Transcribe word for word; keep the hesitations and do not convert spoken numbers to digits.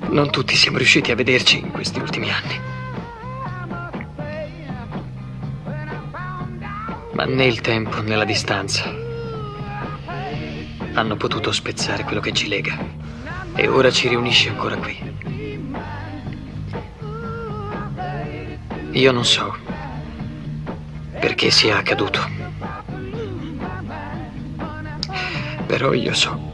Non tutti siamo riusciti a vederci in questi ultimi anni. Ma né il tempo né la distanza hanno potuto spezzare quello che ci lega. E ora ci riunisce ancora qui. Io non so perché sia accaduto. Però io so